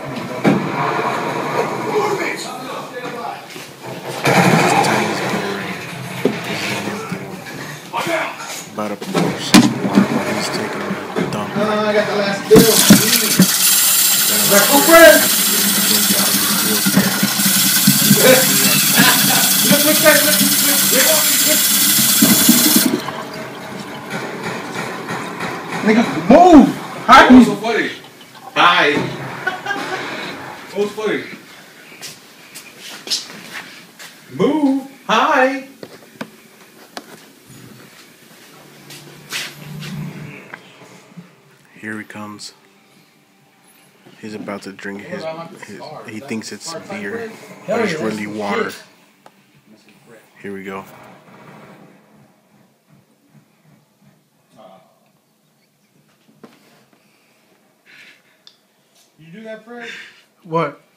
About to pour some water while he's taking a dump. I got the last bill. Like, oh, Fred! Nigga, move! Hi! What's so funny? Hi! What's funny? Move! Hi! Here he comes. He's about to drink his he thinks it's beer, but it's really water. Here we go. You do that, Fred? What?